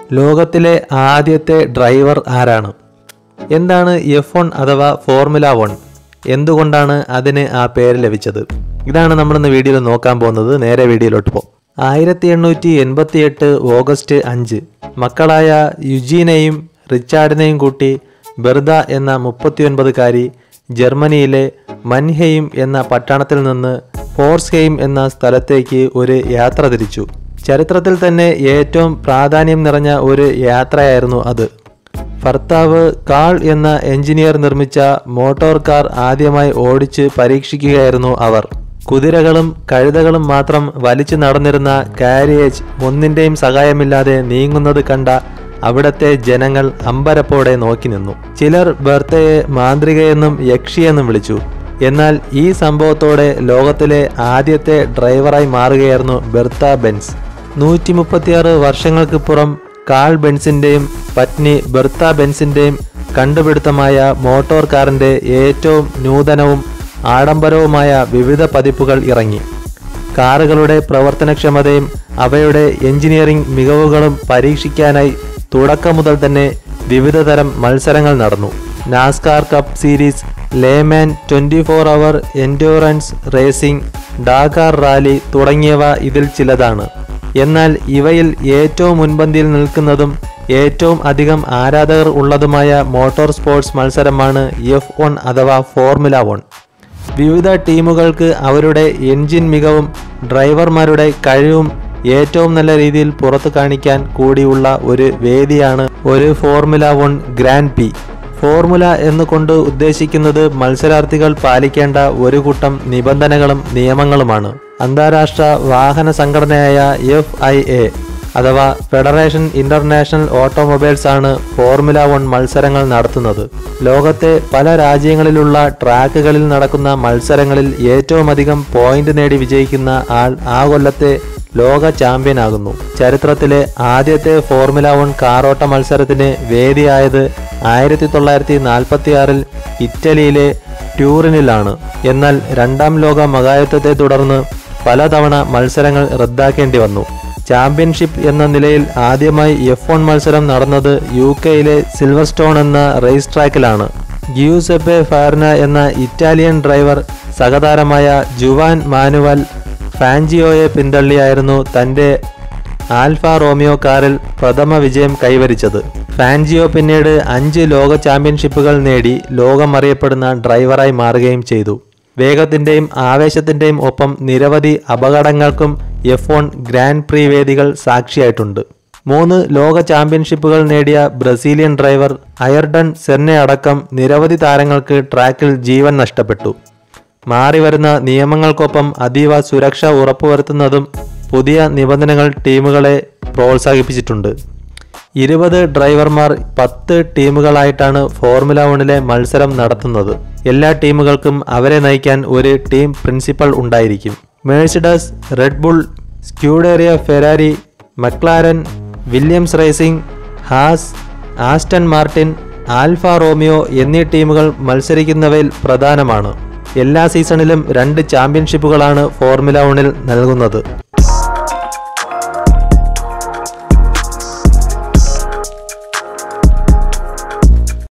ലോകത്തിലെ ആദ്യത്തെ ഡ്രൈവർ ആരാണ്? എന്താണ് F1 അഥവാ ഫോർമുല 1? എന്തുകൊണ്ടാണ് അതിന് ആ പേര് ലഭിച്ചത്? ഇതാണ് നമ്മളിന്ന് വീഡിയോയിൽ നോക്കാൻ പോകുന്നത്. നേരെ വീഡിയോയിലോട്ട് പോകും. 1888 ഓഗസ്റ്റ് 5 മക്കളായ യുജീനെയും റിച്ചാർഡിനെയും കൂട്ടി ബെർദ എന്ന 39കാരി ജർമ്മനിയിലെ മൻഹെയിം എന്ന പട്ടണത്തിൽ നിന്ന് ഫോർസ്ഹെയിം എന്ന സ്ഥലത്തേക്ക് ഒരു യാത്ര തിരിച്ചു. ചരിത്രത്തിൽ തന്നെ ഏറ്റവും പ്രാധാന്യം നിറഞ്ഞ ഒരു യാത്രയായിരുന്നു അത്. ഭർത്താവ് കാൾ എന്ന എഞ്ചിനീയർ നിർമ്മിച്ച മോട്ടോർ കാർ ആദ്യമായി ഓടിച്ച് പരീക്ഷിക്കുകയായിരുന്നു അവർ. കുതിരകളും കഴുതകളും മാത്രം വലിച്ചു നടന്നിരുന്ന കാരിയേജ് ഒന്നിൻ്റെയും സഹായമില്ലാതെ നീങ്ങുന്നത് കണ്ട അവിടത്തെ ജനങ്ങൾ അമ്പരപ്പോടെ നോക്കി നിന്നു. ചിലർ ബെർത്തയെ മാന്ത്രികയെന്നും യക്ഷിയെന്നും വിളിച്ചു. എന്നാൽ ഈ സംഭവത്തോടെ ലോകത്തിലെ ആദ്യത്തെ ഡ്രൈവറായി മാറുകയായിരുന്നു ബെർത്ത ബെൻസ്. 136 വർഷങ്ങൾക്കിപ്പുറം കാൾ ബെൻസിൻ്റെയും പത്നി ബെർത്ത ബെൻസിൻ്റെയും കണ്ടുപിടുത്തമായ മോട്ടോർ കാറിൻ്റെ ഏറ്റവും നൂതനവും ആഡംബരവുമായ വിവിധ പതിപ്പുകൾ ഇറങ്ങി. കാറുകളുടെ പ്രവർത്തനക്ഷമതയും അവയുടെ എഞ്ചിനീയറിംഗ് മികവുകളും പരീക്ഷിക്കാനായി തുടക്കം മുതൽ തന്നെ വിവിധതരം മത്സരങ്ങൾ നടന്നു. NASCAR cup series, Le Mans 24 hour endurance racing, Dakar rally തുടങ്ങിയവ ഇതിൽ ചിലതാണ്. എന്നാൽ ഇവയിൽ ഏറ്റവും മുൻപന്തിയിൽ നിൽക്കുന്നതും ഏറ്റവും അധികം ആരാധകർ ഉള്ളതുമായ മോട്ടോർ സ്പോർട്സ് മത്സരമാണ് F1 അഥവാ ഫോർമുല 1. വിവിധ ടീമുകൾക്ക് അവരുടെ എൻജിൻ മികവും ഡ്രൈവർമാരുടെ കഴിവും ഏറ്റവും നല്ല രീതിയിൽ പുറത്തു കാണിക്കാൻ കൂടിയുള്ള ഒരു വേദിയാണ് ഒരു ഫോർമുല 1 ഗ്രാൻഡ് പി. ഫോർമുല എന്നുകൊണ്ട് ഉദ്ദേശിക്കുന്നത് മത്സരാർത്ഥികൾ പാലിക്കേണ്ട ഒരു കൂട്ടം നിബന്ധനകളും നിയമങ്ങളുമാണ്. അന്താരാഷ്ട്ര വാഹന സംഘടനയായ FIA അഥവാ ഫെഡറേഷൻ ഇന്റർനാഷണൽ ഓട്ടോമൊബൈൽസ് ആണ് ഫോർമുല 1 മത്സരങ്ങൾ നടത്തുന്നത്. ലോകത്തെ പല രാജ്യങ്ങളിലുള്ള ട്രാക്കുകളിൽ നടക്കുന്ന മത്സരങ്ങളിൽ ഏറ്റവും അധികം പോയിന്റ് നേടി വിജയിക്കുന്ന ആൾ ആ കൊല്ലത്തെ ലോക ചാമ്പ്യനാകുന്നു. ചരിത്രത്തിലെ ആദ്യത്തെ ഫോർമുല 1 കാറോട്ട മത്സരത്തിന് വേദിയായത് 1946 ഇറ്റലിയിലെ ട്യൂറിനിലാണ്. എന്നാൽ രണ്ടാം ലോക മഹായുദ്ധത്തെ തുടർന്ന് പലതവണ മത്സരങ്ങൾ റദ്ദാക്കേണ്ടി വന്നു. ചാമ്പ്യൻഷിപ്പ് എന്ന നിലയിൽ ആദ്യമായി F1 മത്സരം നടന്നത് UK-യിലെ സിൽവർസ്റ്റോൺ എന്ന റേസ് ട്രാക്കിലാണ്. ഗ്യൂസെപ്പെ ഫാർന എന്ന ഇറ്റാലിയൻ ഡ്രൈവർ സഹതാരമായ ജുവാൻ മാനുവൽ ഫാൻജിയോയെ പിന്തള്ളിയായിരുന്നു തൻ്റെ ആൽഫ റോമിയോ കാറിൽ പ്രഥമ വിജയം കൈവരിച്ചത്. ഫാൻജിയോ പിന്നീട് 5 ലോക ചാമ്പ്യൻഷിപ്പുകൾ നേടി ലോകം അറിയപ്പെടുന്ന ഡ്രൈവറായി മാറുകയും ചെയ്തു. വേഗത്തിൻ്റെയും ആവേശത്തിൻ്റെയും ഒപ്പം നിരവധി അപകടങ്ങൾക്കും F1 ഗ്രാൻഡ് പ്രീ വേദികൾ സാക്ഷിയായിട്ടുണ്ട്. 3 ലോക ചാമ്പ്യൻഷിപ്പുകൾ നേടിയ ബ്രസീലിയൻ ഡ്രൈവർ അയർടൺ സെന്നെ അടക്കം നിരവധി താരങ്ങൾക്ക് ട്രാക്കിൽ ജീവൻ നഷ്ടപ്പെട്ടു. മാറിവരുന്ന നിയമങ്ങൾക്കൊപ്പം അതീവ സുരക്ഷ ഉറപ്പുവരുത്തുന്നതും പുതിയ നിബന്ധനകൾ ടീമുകളെ പ്രോത്സാഹിപ്പിച്ചിട്ടുണ്ട്. 20 ഡ്രൈവർമാർ 10 ടീമുകളായിട്ടാണ് ഫോർമുല 1 മത്സരം നടത്തുന്നത്. എല്ലാ ടീമുകൾക്കും അവരെ നയിക്കാൻ ഒരു ടീം പ്രിൻസിപ്പൽ ഉണ്ടായിരിക്കും. Mercedes, Red Bull, Scuderia Ferrari, McLaren, Williams racing, Haas, Aston Martin, Alfa Romeo എന്നീ ടീമുകൾ മത്സരിക്കുന്നവയിൽ പ്രധാനമാണ്. എല്ലാ സീസണിലും 2 ചാമ്പ്യൻഷിപ്പുകളാണ് ഫോർമുല 1 നൽകുന്നത്.